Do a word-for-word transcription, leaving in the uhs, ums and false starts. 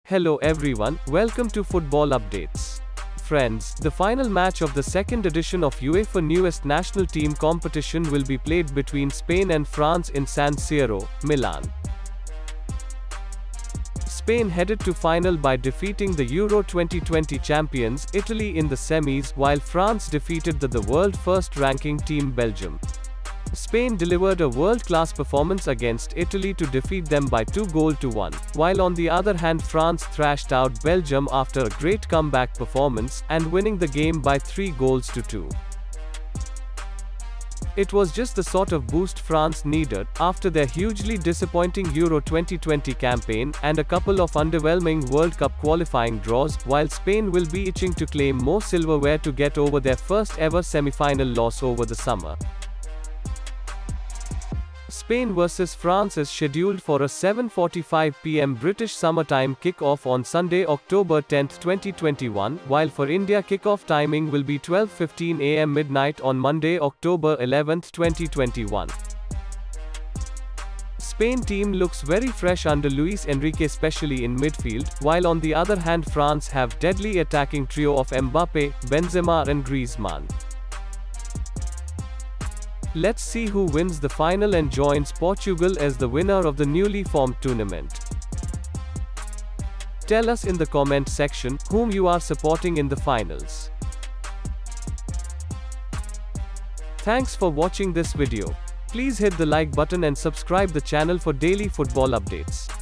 Hello everyone, welcome to Football Updates. Friends, the final match of the second edition of UEFA newest national team competition will be played between Spain and France in San Siro, Milan. Spain headed to final by defeating the Euro twenty twenty champions, Italy in the semis, while France defeated the, the world first ranking team Belgium. Spain delivered a world-class performance against Italy to defeat them by two goals to one, while on the other hand France thrashed out Belgium after a great comeback performance, and winning the game by three goals to two. It was just the sort of boost France needed, after their hugely disappointing Euro twenty twenty campaign, and a couple of underwhelming World Cup qualifying draws, while Spain will be itching to claim more silverware to get over their first ever semi-final loss over the summer. Spain versus France is scheduled for a seven forty-five p m British summertime kick-off on Sunday, October tenth twenty twenty-one, while for India kick-off timing will be twelve fifteen a m midnight on Monday, October eleventh twenty twenty-one. Spain team looks very fresh under Luis Enrique, especially in midfield, while on the other hand France have deadly attacking trio of Mbappe, Benzema and Griezmann. Let's see who wins the final and joins Portugal as the winner of the newly formed tournament. Tell us in the comment section whom you are supporting in the finals. Thanks for watching this video. Please hit the like button and subscribe the channel for daily football updates.